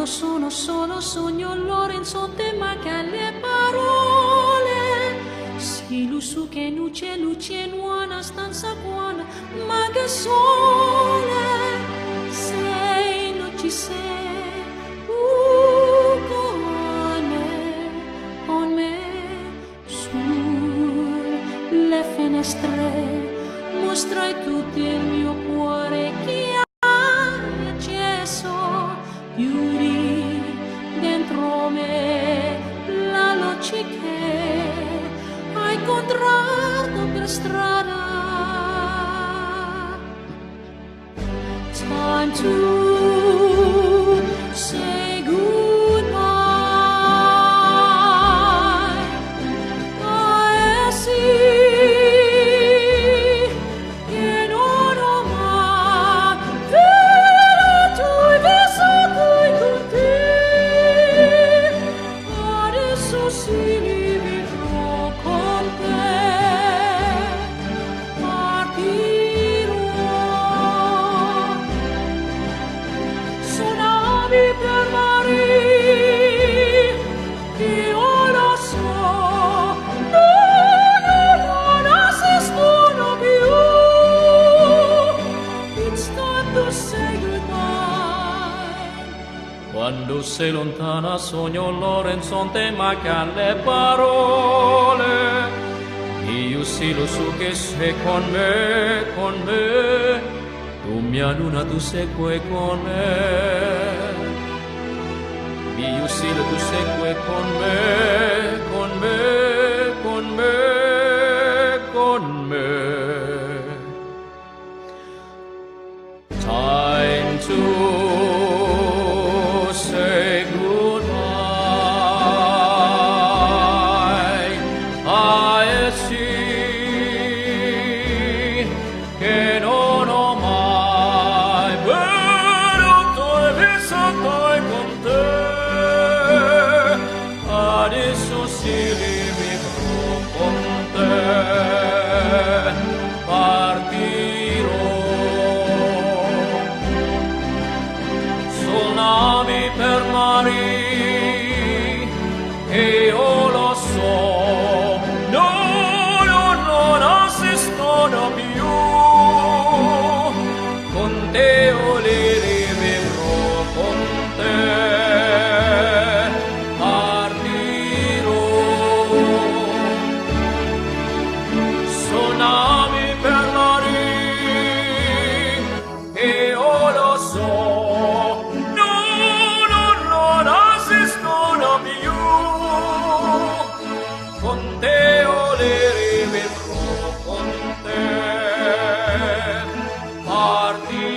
Quando sono solo sogno l'orizzonte, manca le parole. Si lu su che luce in una stanza buona, ma che sole. Sei, non ci sei, con me, sulle finestre, mostrai tutto il mio cuore che hai acceso, chiudi dentro me la luce che hai incontrato per strada. Time to say goodbye. I see che non ho mai veduto e vissuto con te. Adesso sì li vivrò con te. Partirò. Suonavi per mare, io lo so, non esistono più. It's time to say goodbye. Quando sei lontana sogno l'orizzonte, mancan le parole. Io sì lo so che sei con me, con me. Tu mia luna, tu sei qui con me. Io sì, tu sei qui con me, con me, con me, con me. Time to say goodbye. I see che non ho mai veduto e vissuto con te. Adesso si rivivrò con te. Partirò. Suonavi per mare e io lo so. Non esistono più. Con te io li rivivrò con te. Partirò. Suonavi per mare e io lo so. Non esistono più. Con te io li rivivrò con te. Parti